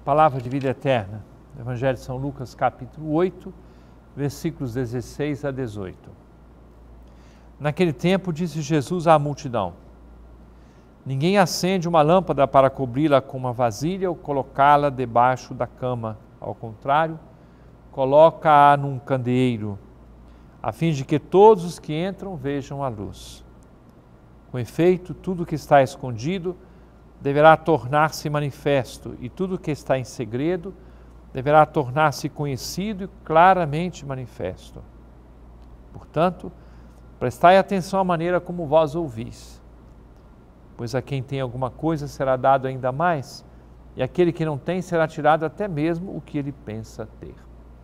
Palavra de vida eterna, Evangelho de São Lucas, capítulo 8, versículos 16 a 18. Naquele tempo disse Jesus à multidão: ninguém acende uma lâmpada para cobri-la com uma vasilha ou colocá-la debaixo da cama. Ao contrário, coloca-a num candeeiro, a fim de que todos os que entram vejam a luz. Com efeito, tudo que está escondido deverá tornar-se manifesto, e tudo que está em segredo deverá tornar-se conhecido e claramente manifesto. Portanto, prestai atenção à maneira como vós ouvis, pois a quem tem alguma coisa será dado ainda mais, e aquele que não tem será tirado até mesmo o que ele pensa ter.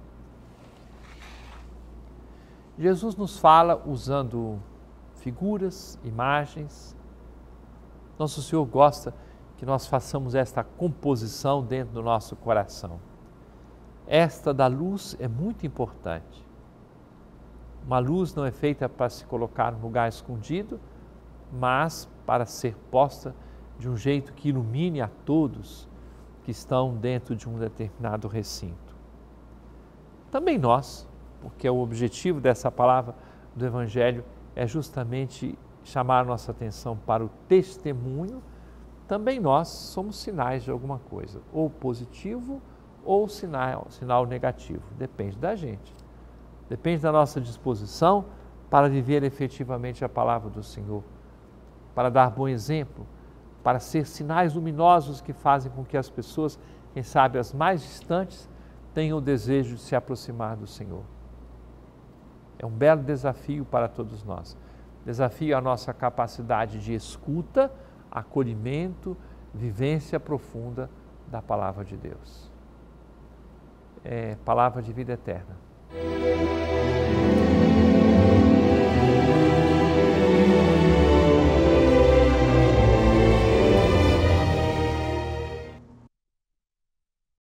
Jesus nos fala usando figuras, imagens. Nosso Senhor gosta que nós façamos esta composição dentro do nosso coração. Esta da luz é muito importante. Uma luz não é feita para se colocar num lugar escondido, mas para ser posta de um jeito que ilumine a todos que estão dentro de um determinado recinto. Também nós, porque o objetivo dessa palavra do Evangelho é justamente chamar a nossa atenção para o testemunho, também nós somos sinais de alguma coisa, ou positivo ou sinal negativo, depende da gente. Depende da nossa disposição para viver efetivamente a palavra do Senhor, para dar bom exemplo, para ser sinais luminosos que fazem com que as pessoas, quem sabe as mais distantes, tenham o desejo de se aproximar do Senhor. É um belo desafio para todos nós. Desafio a nossa capacidade de escuta, acolhimento, vivência profunda da palavra de Deus. É palavra de vida eterna.